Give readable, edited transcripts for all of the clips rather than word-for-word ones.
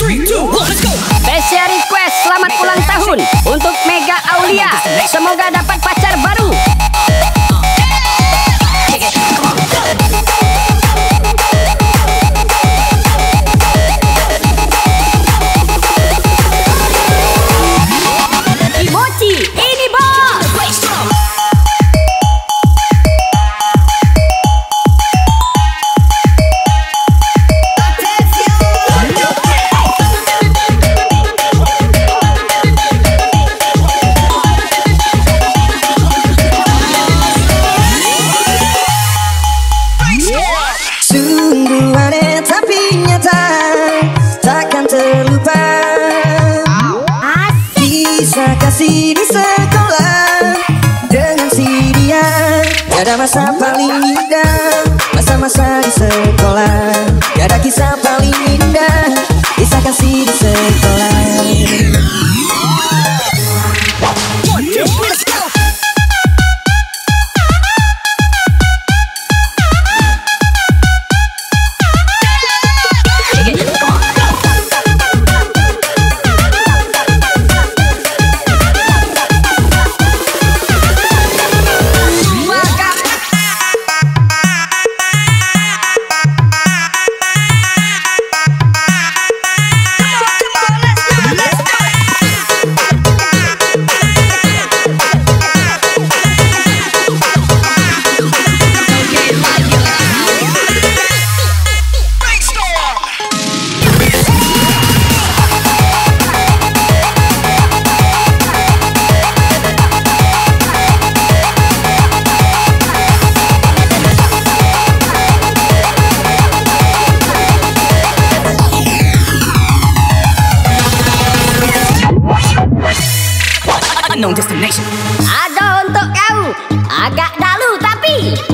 Special request selamat ulang tahun untuk Mega Aulia. Semoga dapat pacar baru. Mochi, ini bos. Sungguh aneh tapi nyata, takkan terlupa. Kisah kasih di sekolah dengan si dia. Tiada masa paling indah, masa-masa di sekolah. Tiada kisah paling indah, kisah kasih di sekolah. Unknown destination. Ada untuk kau, agak dalu tapi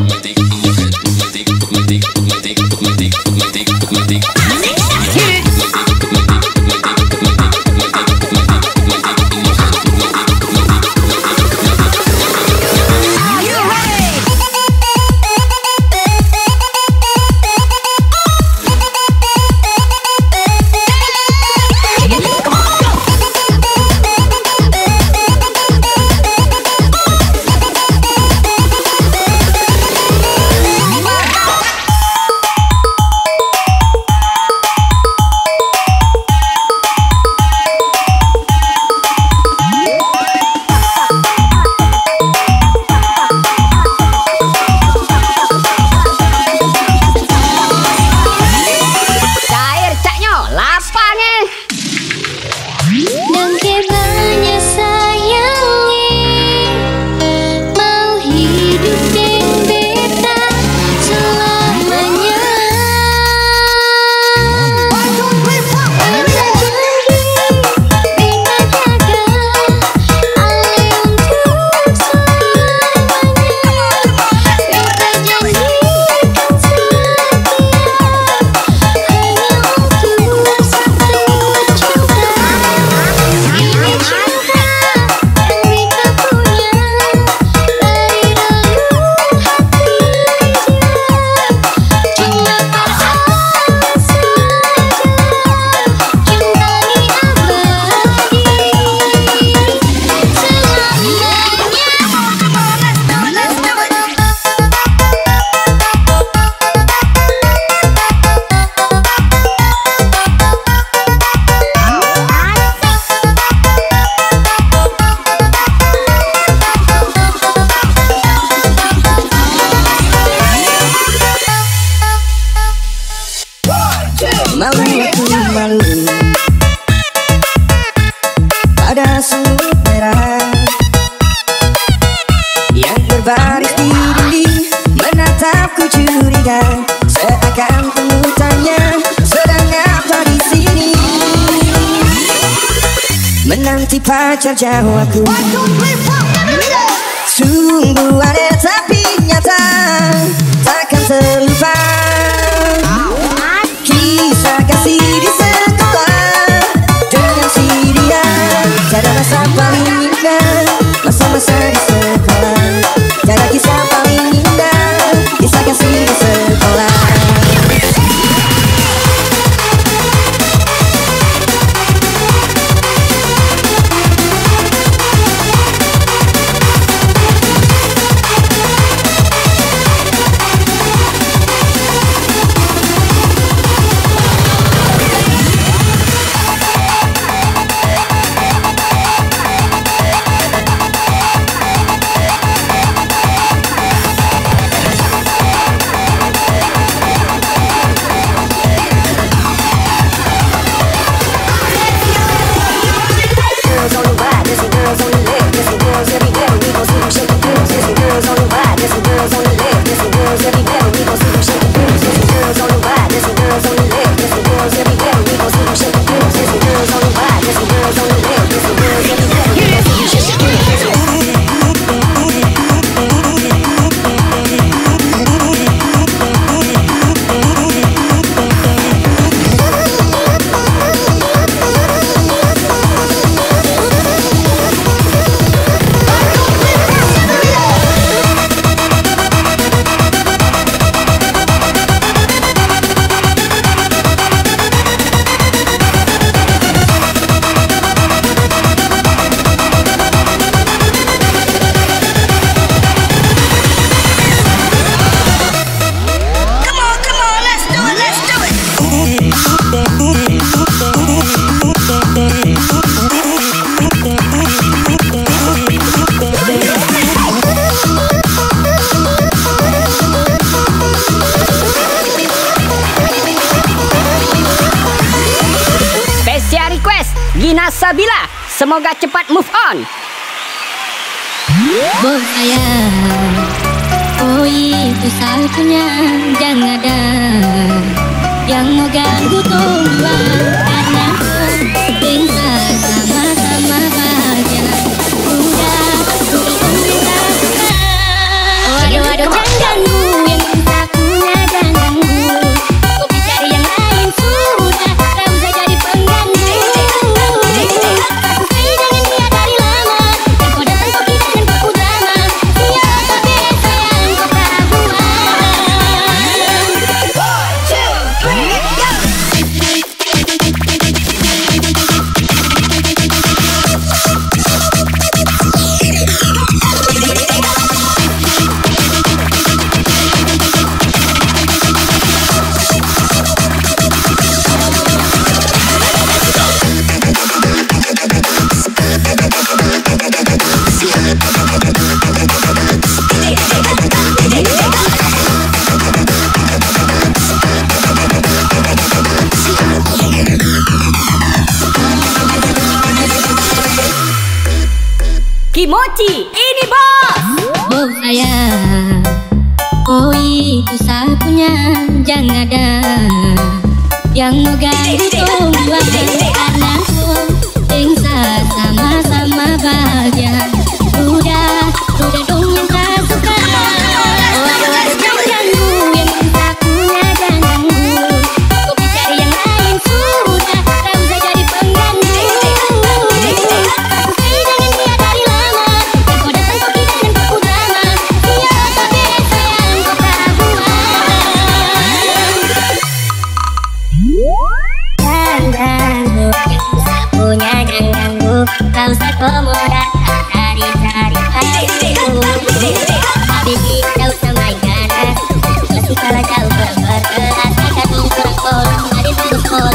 malu aku malu pada semut merah yang berbaris di dinding menatapku curiga seakan penuh tanya sedang apa di sini menanti pacar jauh aku. Sungguh aneh tapi nyata takkan terlupa. Kisah kasih di sekolah dengan si dia. Tiada masa paling indah, masa-masa di sekolah. Tiada kisah paling indah, kisah kasih di sekolah. Gina Sabila, semoga cepat move on. Bos sayang, oh itu satunya, jangan ada yang mau ganggu tumbuhan, karena bisa sama-sama bahagia. Udah kita suka. Waduh, jangan ganggu yang kita punya, jangan ganggu. Kopi cari yang lain sudah, tak usah jadi pengganggu. Kasus ini jangan dia dari lama, dan kau datang kau kita dan kau drama. Siapa biasa yang kau tak buat. 気持ちいいini bos. Oh sayang, oh itu sapunya, jangan ada yang mau ganggu tumbuhan, karena bisa sama-sama bahagia. Udah dong yang tak suka. Waduh, jangan ganggu yang kita punya, jangan ganggu. Kopi cari yang lain sudah, tak usah jadi pengganggu. Kasus ini jangan dia dari lama, dan kau datang kau kita dan kau drama. Siapa biasa yang kau tak buat. Jangan ganggu yang kita punya, jangan ganggu. Kau usah komoda cari-cari hatiku. Habibi, tak usah main ganas, masih kalah jauh berkelas. Nekat kurang pol, ada tunggu pol.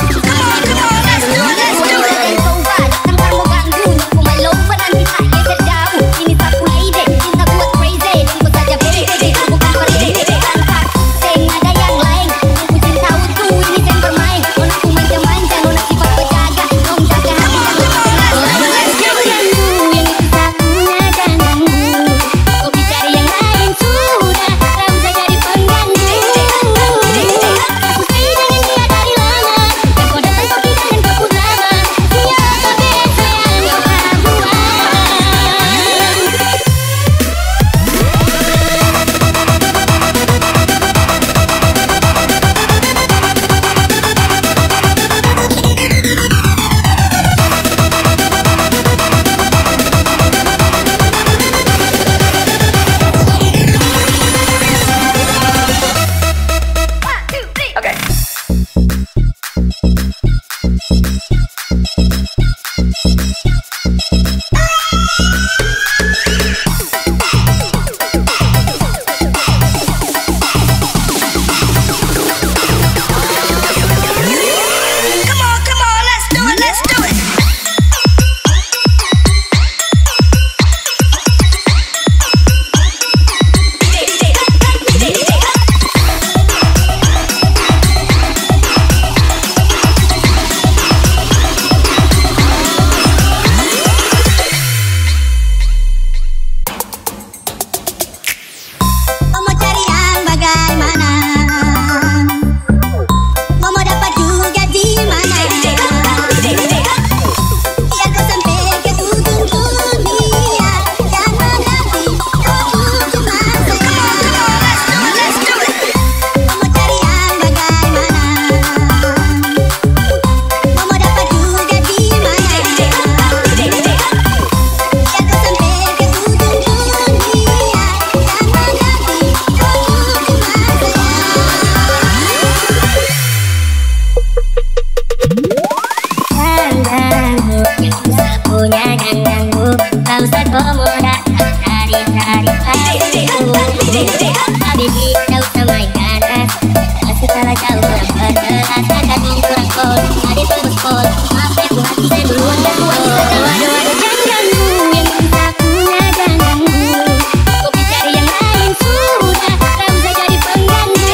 Habibi, tak usah main ganas, masih kalah jauh berkelas. Nekat kurang pol, ada tunggu pol. Maaf ya, ku hati saya duluan dan waduh, jangan ganggu yang kita punya, jangan ganggu. Kopi cari yang lain sudah, tak usah jadi pengganggu.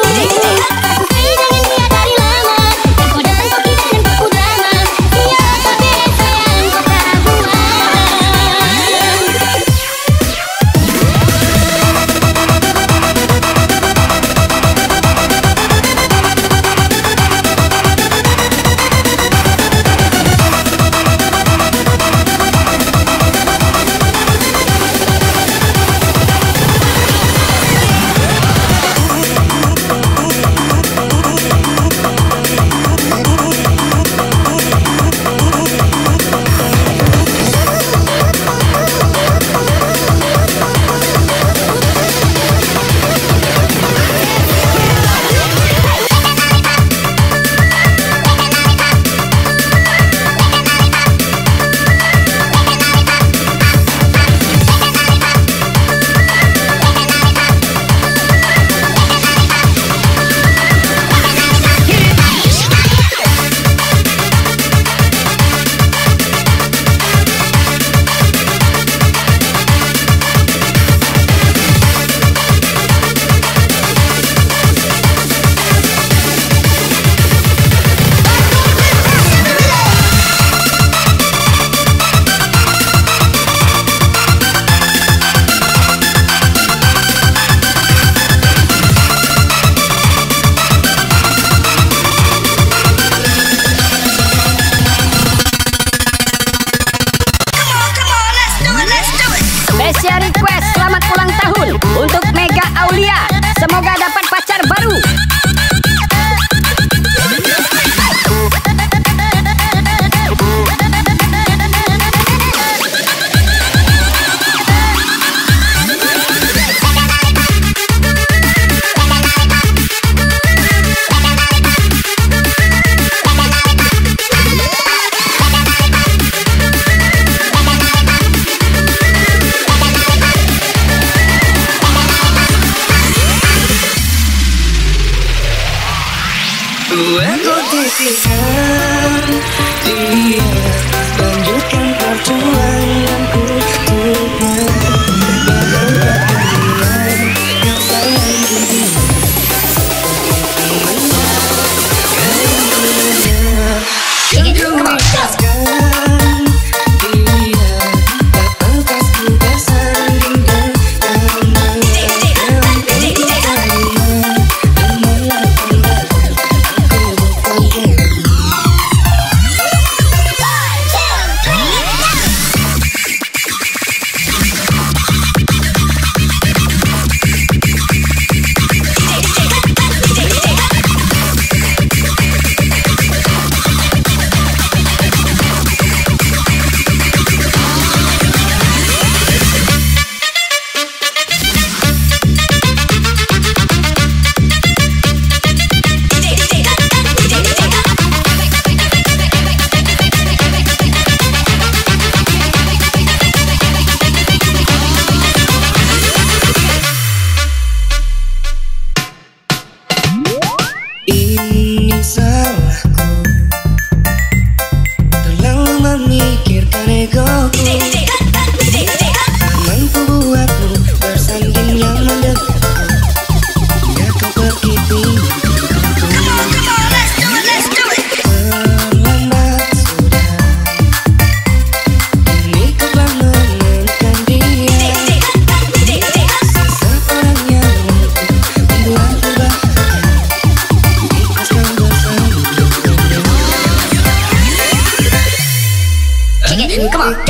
Kasus ini jangan dia dari lama, dan kau datang kau kita dan kau drama. Siapa Come on.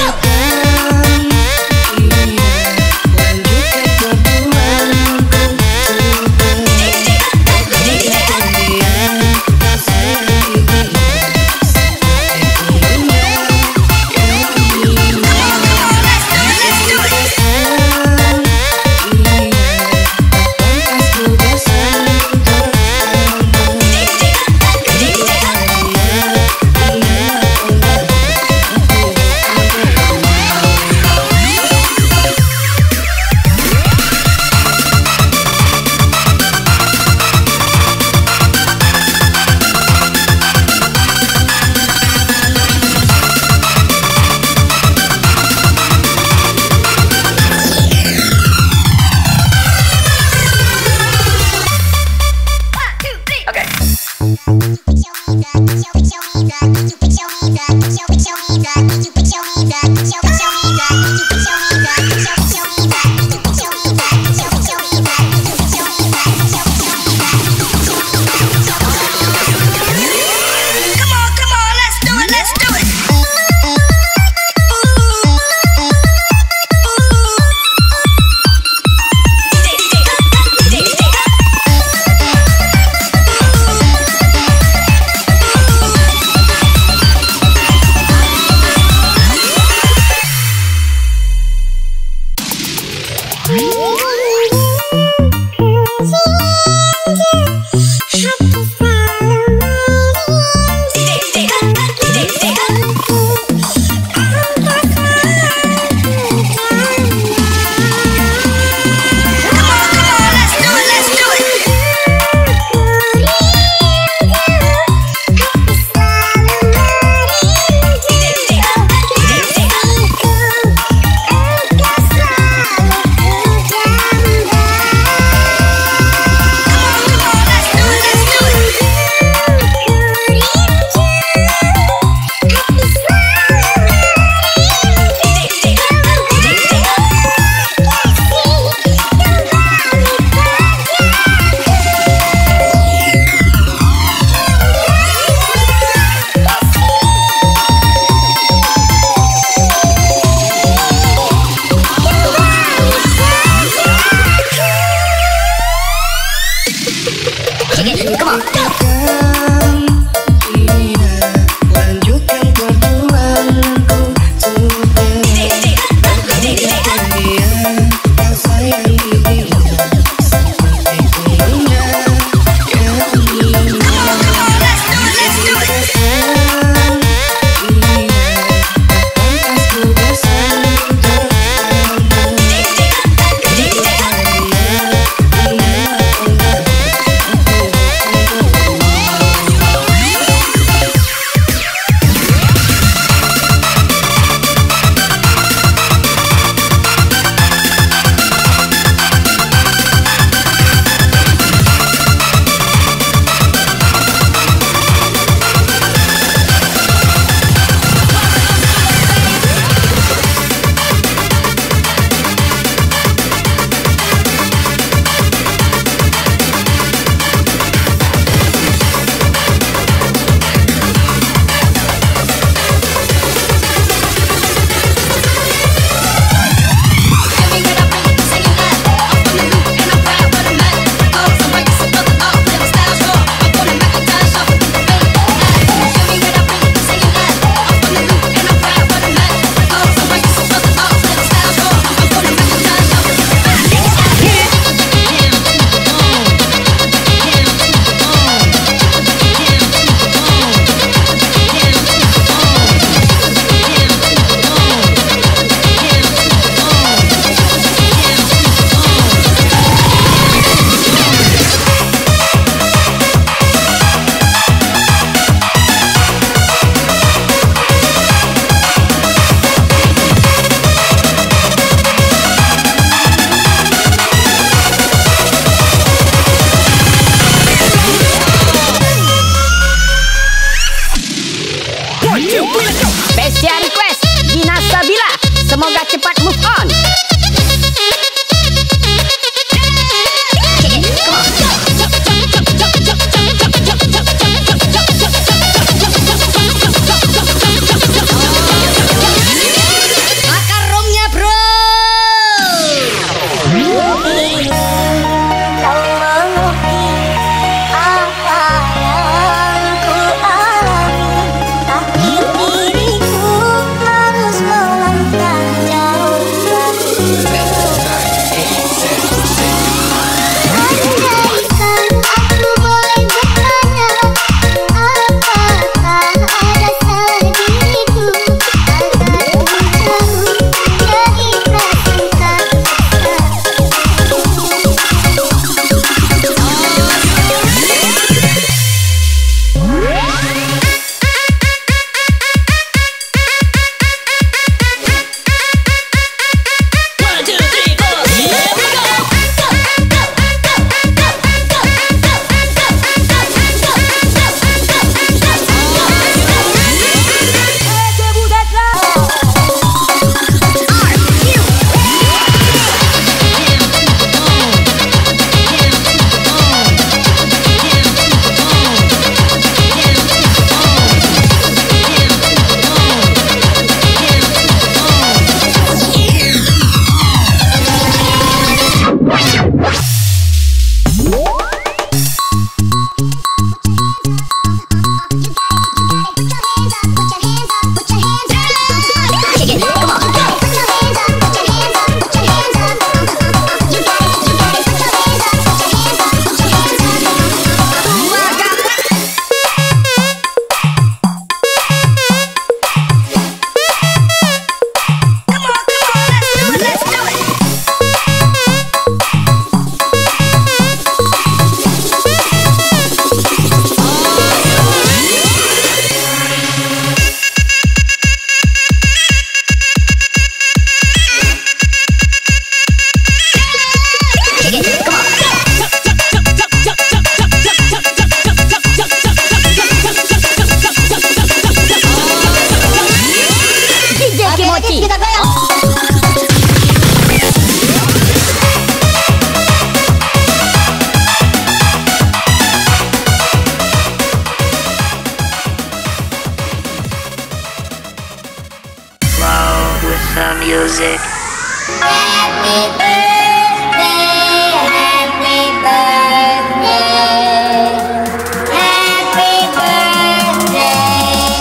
music. Happy birthday, happy birthday, happy birthday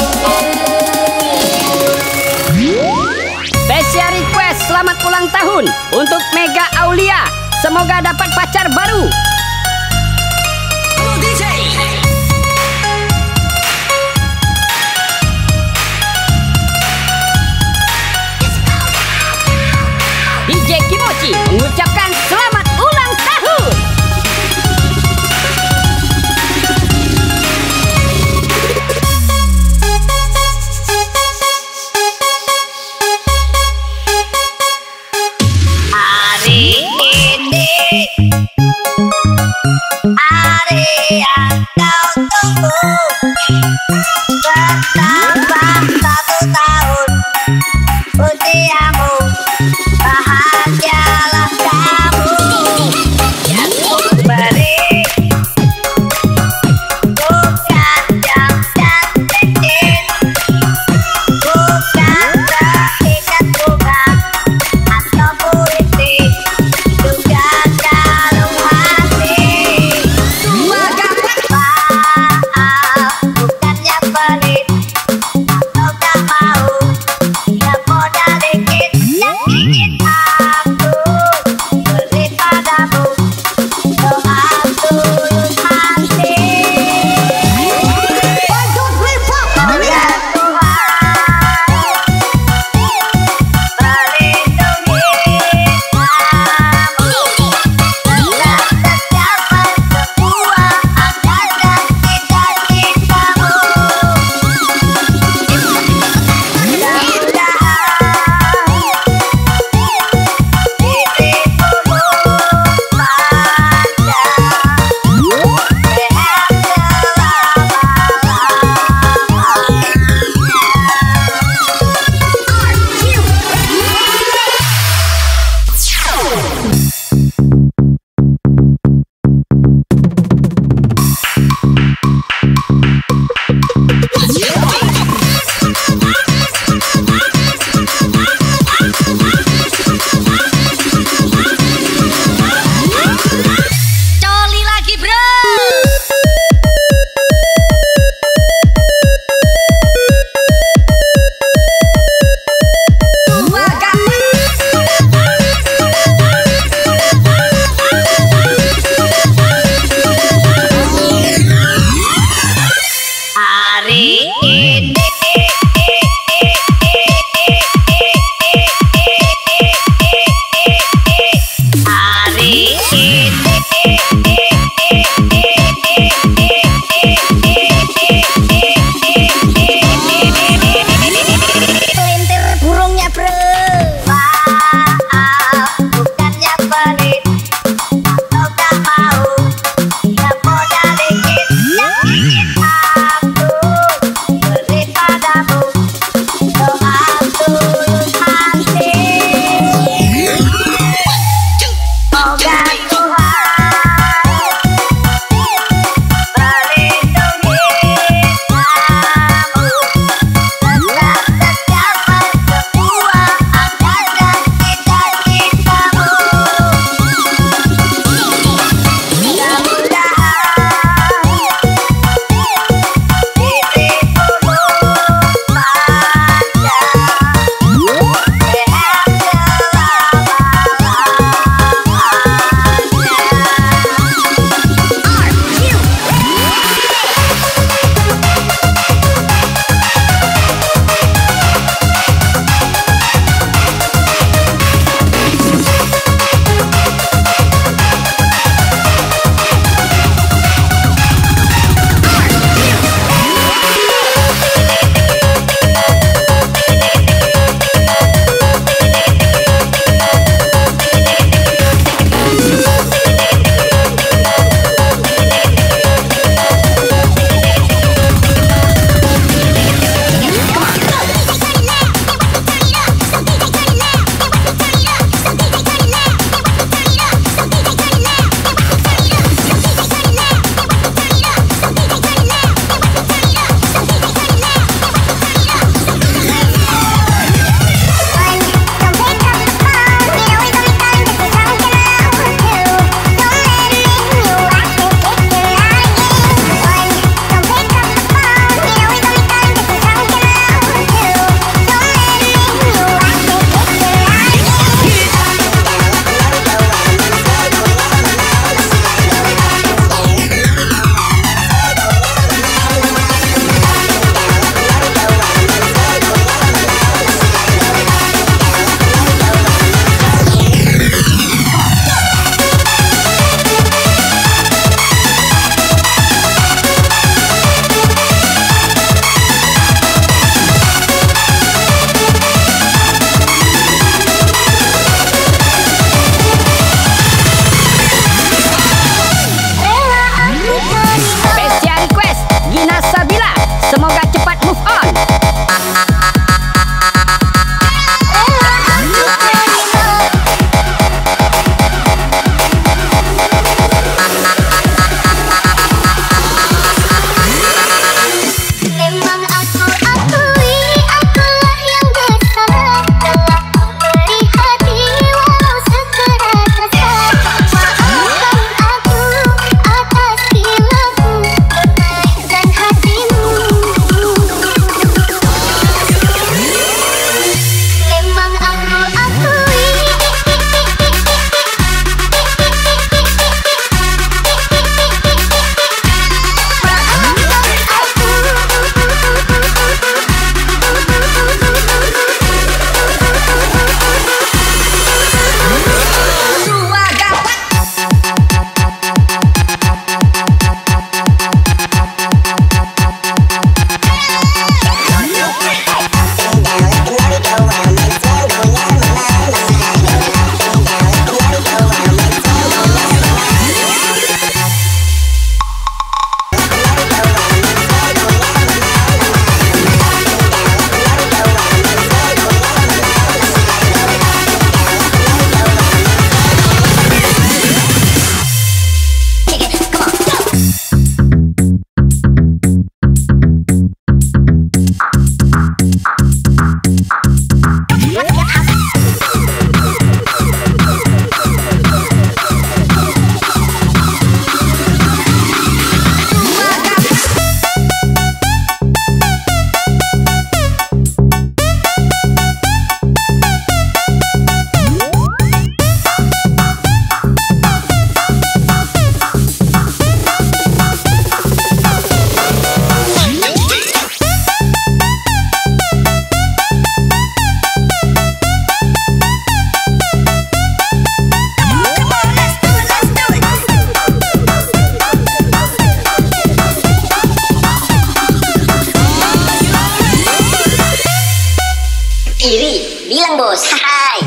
to you. Special request selamat ulang tahun untuk Mega Aulia. Semoga dapat pacar baru. DJ Kimochi mengucapkan selamat ulang tahun. Hari ini, hari yang kau tunggu, bertambah 1 tahun usiamu. Bahagialah kamu yang ku beri, bukan jam dan cincin, bukan seikat bunga atau puisi, juga kalung hati. Maaf, bukannya pelit atau gak mau, gak modal dikit yang ingin aku beri padamu, doa tulus hati. Semoga Tuhan melindungi kamu, tetap tercapai semua angan dan cita-citamu. Coli lagi bro. Hari ini, hari ini, Pelintir burungnya bro. maaf, bukannya pelit atau gak mau, gak modal dikit yang ingin aku beri padamu, aku akui akulah yang bersalah telah memberi hati walau sekedar kasar. Maafkan aku atas hilafku memeriksa hatimu. Memang aku akui Iri, bilang bos. Hai.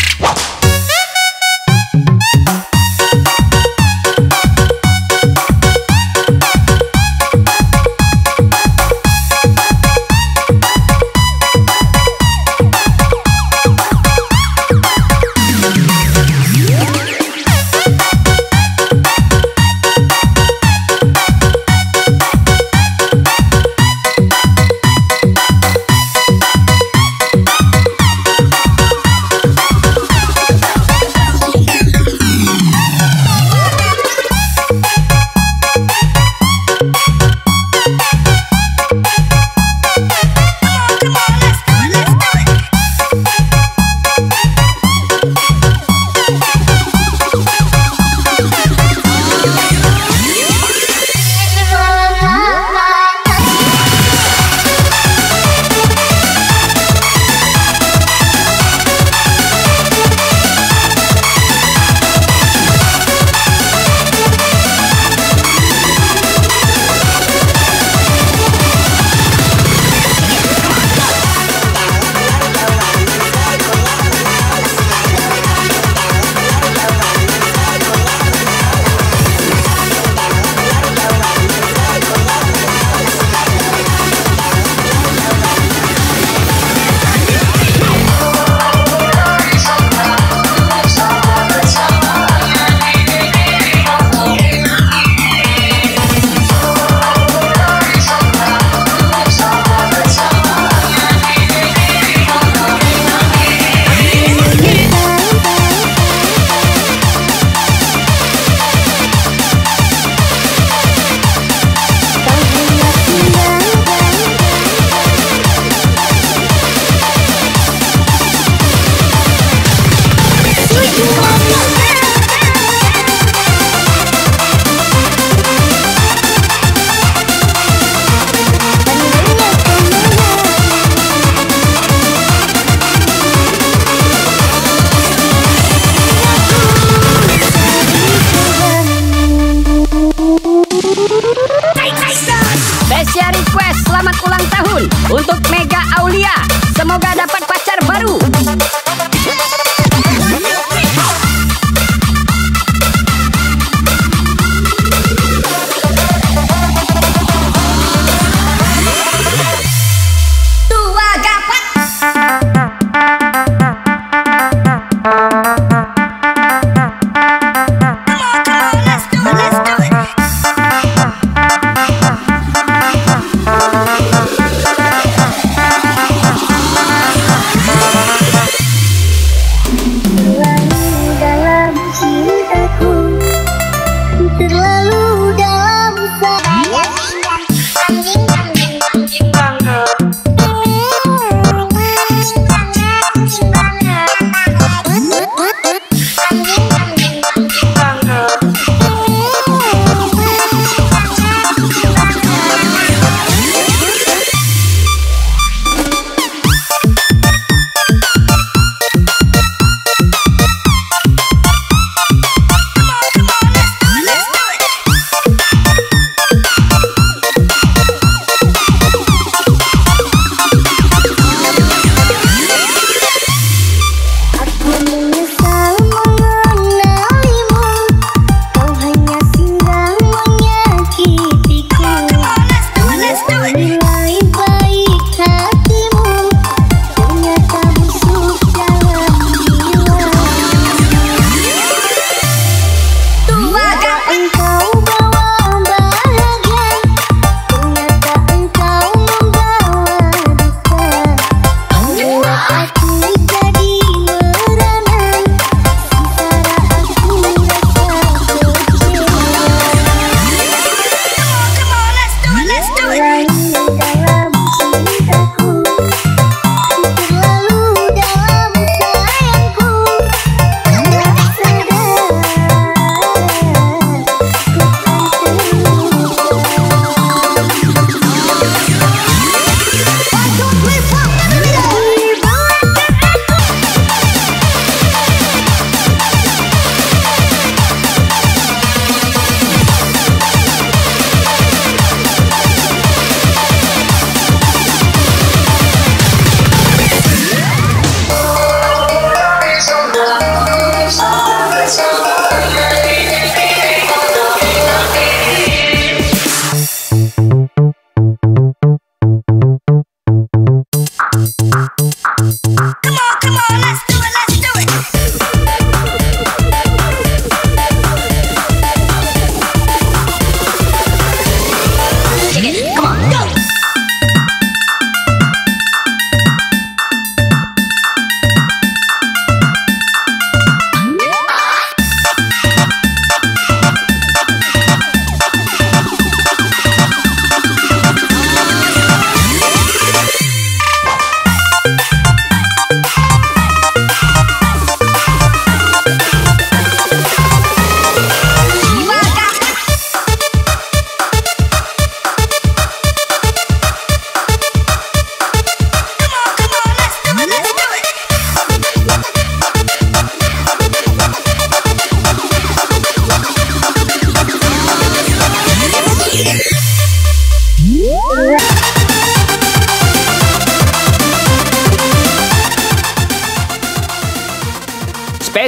Spesial request selamat ulang tahun untuk Mega Aulia. Semoga dapat pacar baru.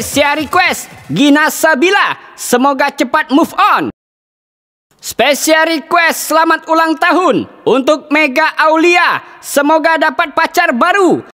Special request Gina Sabila, semoga cepat move on. Special request selamat ulang tahun untuk Mega Aulia, semoga dapat pacar baru.